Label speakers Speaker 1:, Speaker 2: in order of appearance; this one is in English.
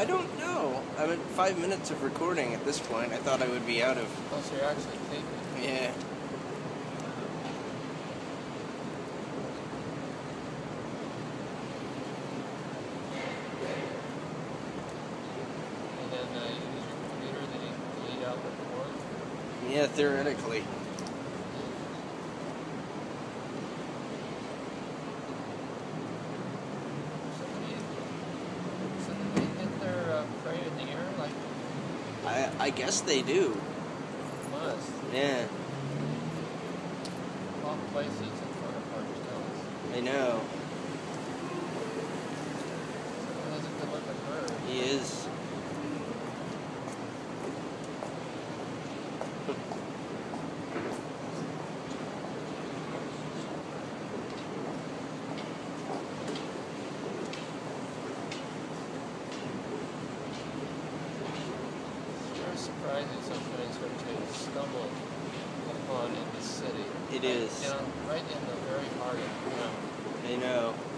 Speaker 1: I don't know. I'm at 5 minutes of recording at this point. I thought I would be out of...
Speaker 2: Oh, so you're actually taping.
Speaker 1: Yeah.
Speaker 2: And then you use your computer, then you delete out the record?
Speaker 1: Yeah, theoretically.
Speaker 2: Prey in the air, like
Speaker 1: I guess they do.
Speaker 2: must.
Speaker 1: Yeah.
Speaker 2: All places in front of Park Stones.
Speaker 1: I know.
Speaker 2: That's a good looking bird.
Speaker 1: He is.
Speaker 2: Surprising sometimes what you stumble upon in the city.
Speaker 1: It is.
Speaker 2: Right in the very heart of town.
Speaker 1: I know.